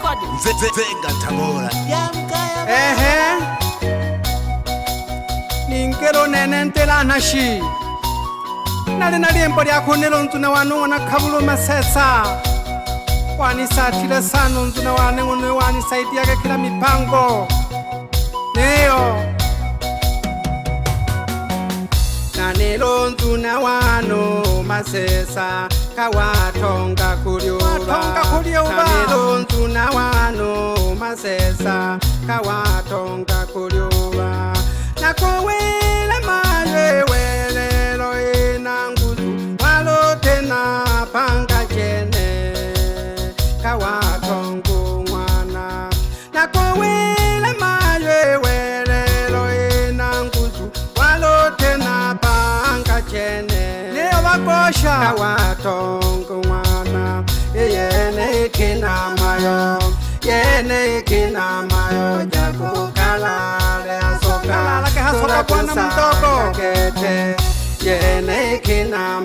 Zenga Tabora. Ninkelo nenentela nashi. Nali embo lyako nelo nzuna wanu na kabulo masesa. Wani satile sano nzuna wane ngono wani saidi yake kila mipango. Neyo. Nanelo nzuna wano masesa kawatonga kulioba. Nanelo nzuna wano masesa kawatonga kulioba. Nakowela maye welelo inanguzu walote na panga chene kawatongo mwana. Nakowela maye welelo inanguzu walote na panga chene leo wakosha kawatongo mwana. Yene kina mayo yene kina mayo jako kalale asoka soka bwana mdogo kete. Yene kina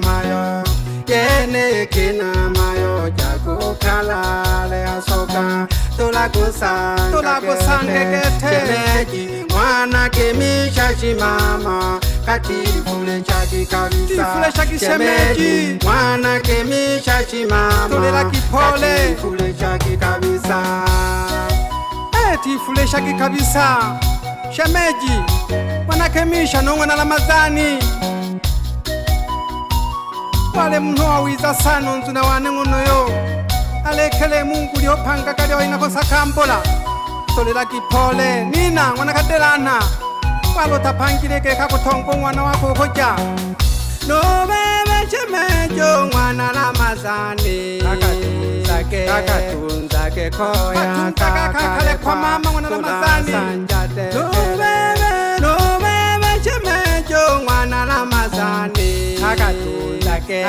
mayo jako kalale asoka tola kusanga kete. Shemeji mwana kemisha shimama katifule chaki kabisa. Shemeji mwana kemisha shimama katifule chaki kabisa. Tifule shaki kabisa. Shemeji mwana kemisha nongwe na Ramadhani. Wale mno wiza sana nzuna wane ngono yo. Alekele Mungu liopanga kali wa inakosa kambola. Tolela kipole nina mwana kadelana. Walo tapangileke kakutongo mwana wako hoja. No bebe shemejo mwana Ramadhani. Kakatunzake koya kakale kwa mama mwana Ramadhani. No bebe shemejo mwana Ramadhani. Kakatunzake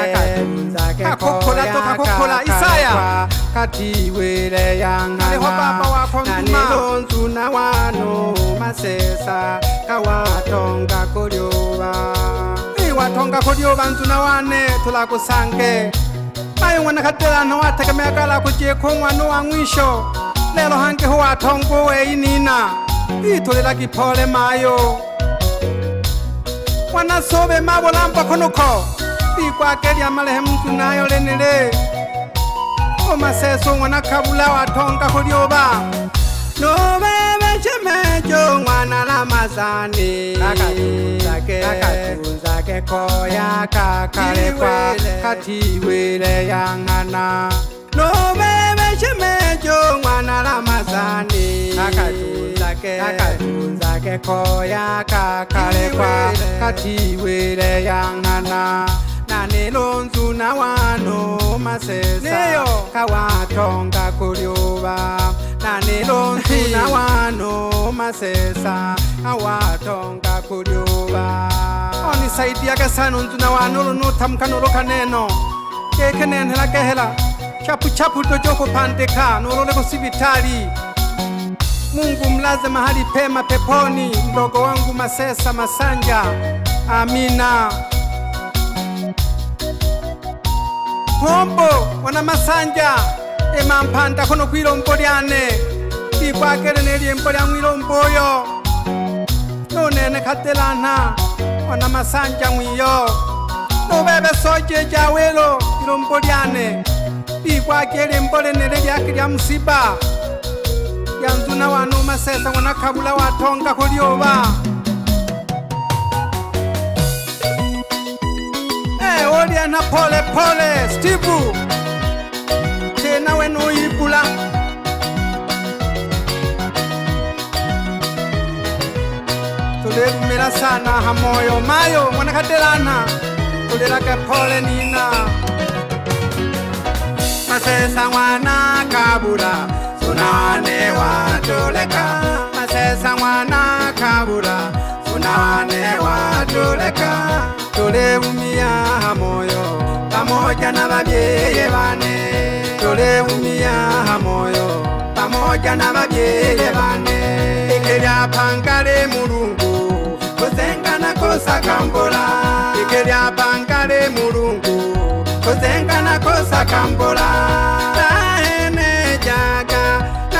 koya Isaya katiwele yangana. Nanilo nzuna wano masesa kawatonga kulioba. Watonga kulioba nzuna wane tula kusange. Mayo mwana kadelana wategemea kala kujeko mwana wa mwisho. Lelo hange huwa tongo we inina. Itolela kipole mayo. Wana sobe mabolampa konuko. Kwa keli ya malehemu tunayo lenile. Omaseso mwana kabula watonga kulioba. No bebe shemejo mwana Ramadhani. Kakatunzake koya kakale kwa katiwele yangana. No bebe shemejo mwana Ramadhani. Kakatunzake koya kakale kwa katiwele yangana. Nanelo nzuna wano masesa kawatonga kulioba. Nanelo nzuna wano masesa kawatonga kulioba. Oni saidi yake sana nzuna wano lunuta mkanolo kaneno. Keke nenhela kehela chapu dojoko pandeka nolole kusibitali. Mungu mlaze mahali pema peponi mdogo wangu Masesa Masanja. Amina. Hombo wana Masanja ema mpanda kono kwilo mpolyane. Tikwa kele neli mpolya mwilo mpoyo. No nene kadelana wana Masanja mwiyo. No bebe soje jawelo ilo mpolyane. Tikwa kele mpole nele yake ya msiba. Yanzuna wano Masesa wana kabula watonga kulioba. Olia na pole Steve tena wenu ibula. Tulevumila sana hamoyo mayo mwana kadelana. Tulelake pole nina. Masesa mwana kabula sunawane watuleka. Masesa mwana kabula sunawane watuleka. Tulevumia hamoyo pamoja na babyeye bane. Tulevumia hamoyo pamoja na babyeye bane. Ikelya pangale Mulungu kuzenga na kosa kambola. Ikelya pangale Mulungu kuzenga na kosa kambola. Tahene jaga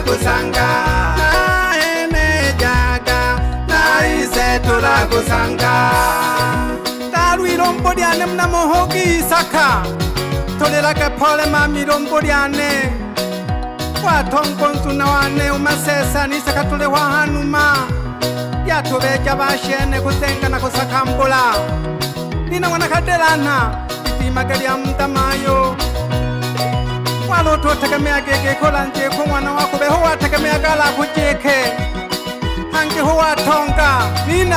tulakusanga naene jaga naise tulakusanga talwilombo lyane mnamohogi isaka tolelake pole mamilombo lyane watongo nzuna wane umasesa nisaka tulewa hanuma yatubeja bashene kuzengana kusakambula nina wanakadelana itimage lya mtamayo walotu wategemea gege kola njeko mwana wako beho wategemea gala kujeke hangi huwa tonga nina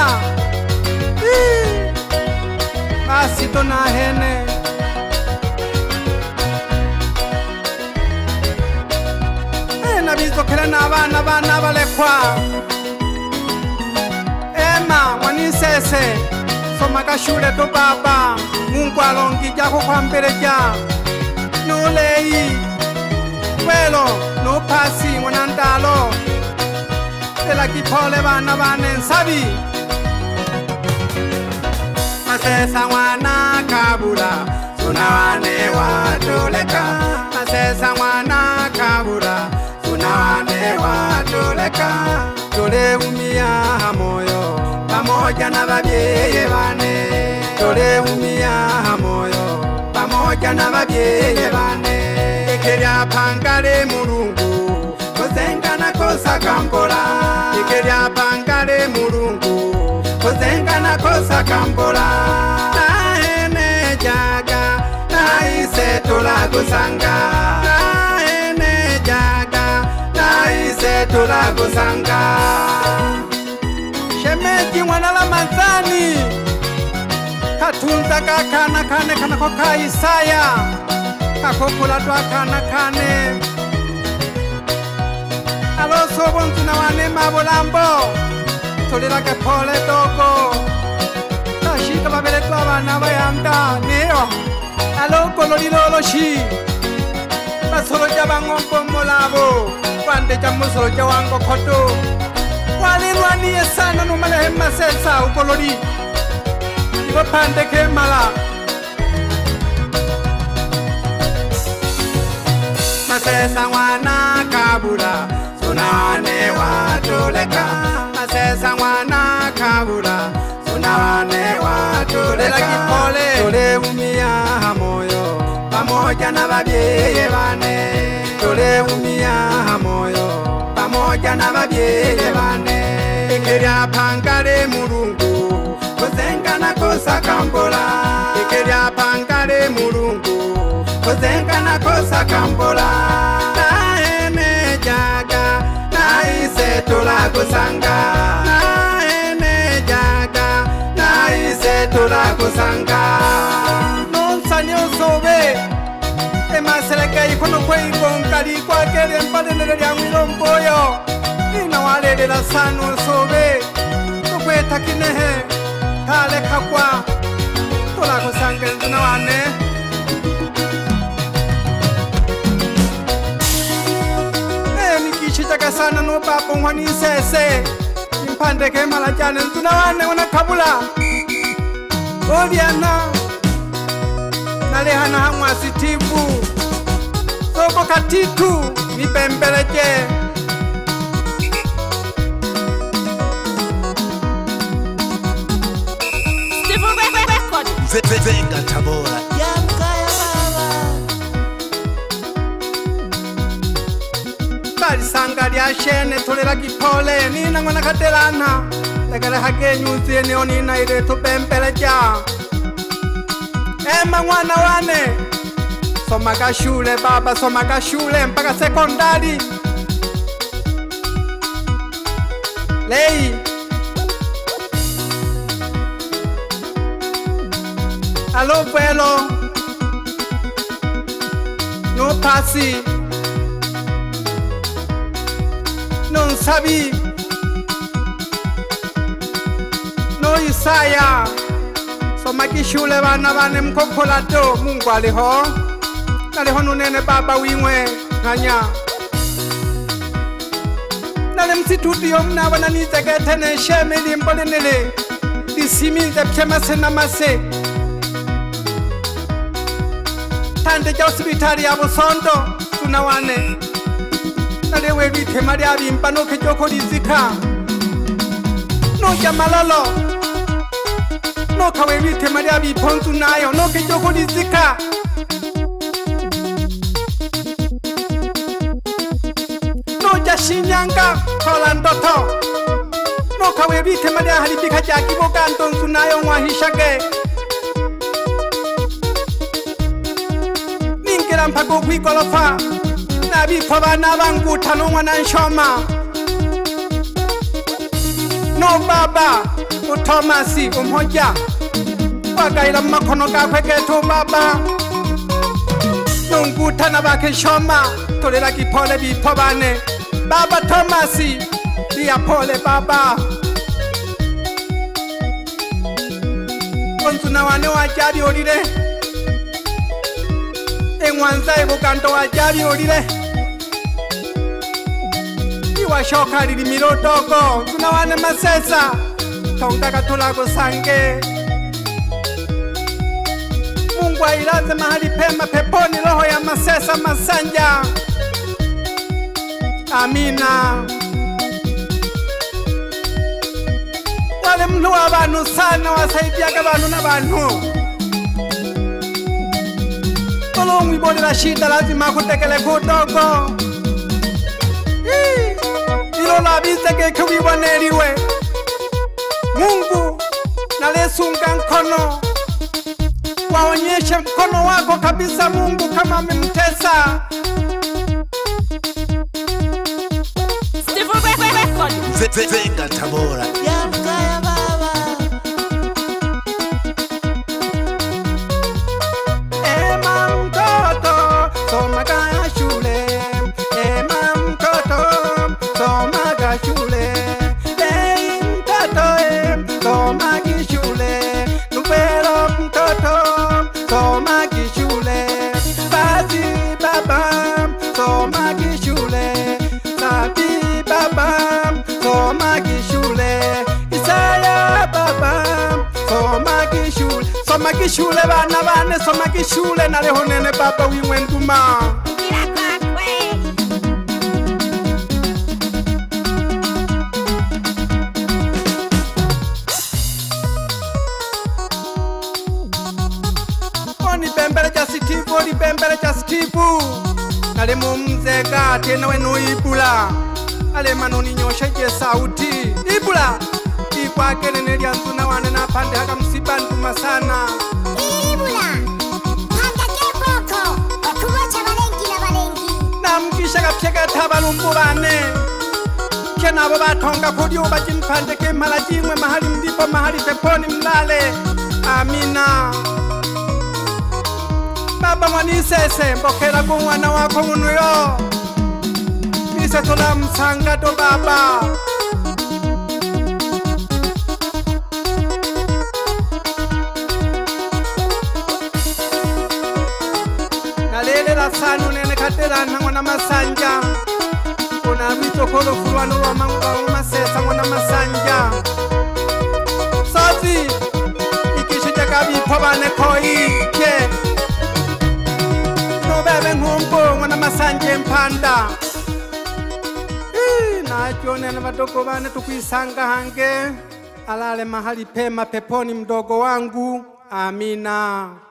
basi tona hene nabizokela n'abana bana balekwa ema wanisese soma kashule to baba Mungu alongijako kwa mbeleja nuleyi welo nupasi mwanandalo ela kipole bana bane nsabi masesa mwana kabula sunawane watuleka masesa mwana kabula sunawane watuleka tuleumia moyo pamoja na babyeye bane tuleumia moyo pamoja na babyeye bane ikelya pangale mulungu kozengana kosakambola ikelya pangale mulungu kozengana kosakambola naene jaga naise tulakusanga naene jaga naise tulakusanga shemeji mwana la mazani katunza kakana kane kanako ka Isaya kakokula twakana kane alosobo ntuna wane mabolambo tolelake pole dogo tashika babele twa bana bayanda neyo alokolo liloloshi basolo jabangombo molabo kwande jamusolo jawango koto walilwaniye sana numalehe masesa ukololi ibapande kemala masesa mwana kabula sunawane watuleka masesa mwana kabula sunawane watuleka kipole tuleumia moyo pamoja na babyeye bane tuleumia moyo pamoja na babyeye bane ikelya pangale mulungu kozengana kosakambola ikelya pangale mulungu kozengana kosakambola naene jaga naise tulakusanga naene jaga naise tulakusanga nonsani osobe emaseleka ikono kweigonkali kwakele mpalenele lya mwilomboyo ina walelela sana osobe tukweta kinehe kale kakwa tulakusanga nzuna wane nikishitaka sana no babo ngwanisese impande kemala jane nzuna wane wana kabula oliana nalehana hamwa sitivu soko katitu mipembeleje Venga Tabora Yankaya baba bali sanga lya shene tolela kipole nina ngwana kadelana tekele hakenyuzie neo nina ile tupembeleja ema mwana wane soma kashule baba soma kashule mpaka sekondari lei alo vuelo no pasi non sabi no Isaya soma kishule bana bane mkokola do Mungu aliho naliho nunene baba wimwe nganya nale msituti yomna bana niteketene shemeli mbolenele disiminze pchemase namase tande ja hospitali ya Busondo tunawane nalewe bitema lya bimba nokejoko lizika noja malolo nokawe bitema lya biponzu nayo nokejoko lizika noja Shinyanga kola ndoto nokawe bitema lya halibika lya kiboga ndonzu nayo mwahishage ningira mpaka kwigolofa nabipfa bana banguta n'umwana nshoma no baba uThomasi umhoja wagayira mu makono gakwe geto baba nunguta nabake nshoma tolera kipole bipfa bane baba Thomasi liya pole baba onzuna wane wajali olire engwanza ebugando wajali olire iwashoka lilimiro dogo nzuna wane Masesa tonga katulago sange Mungu ailaze mahali pema peponi roho ya Masesa Masanja amina wale mtu w'abantu sana wasaidiaga abantu n'abantu tolo mwibonera shida lazima kutekele kudogo ilo labizege kuwiboneriwe Mungu nalesunga mkono waonyeshe mkono wako kabisa Mungu kama amemtesa Zenga Tabora Yakaya baba Ema mtoto somaga shule Ema mtoto somaga shule mtoto somagi shule Nupero mtoto somagi shule Bazi baba somagi shule Sabi baba somagi shule Isaya baba somagi shule somagi shule bana bane somagi shule naleho nene baba wiwe nduma Oni bembele ja Steve oli bembele ja Steve nale mumzega tena wenu ibula ale manoni nyosha je sauti ibula ikwakene nelya nzuna wane na pande haka msiba nduma sana ibula panda keboko okubocha balengi na balengi namkisha kapcheka tabalumbu bane kena abo batonga kodi obaji mpande ke mala jimwe mahali ndipo mahali peponi mlale amina baba mwanisese mbokera kwa mwana wako unuyo Nise tola msanga do baba Nalele la sanu nene katera na mwana Masanja Una mito kolo furuano wa Masesa mwana Masanja Sozi ikishitaka bipobane koi ke Bebe ngumbo mwana Masanje mpanda Najone na wadogo bane tukwisanga hange Alale mahali pema peponi mdogo wangu Amina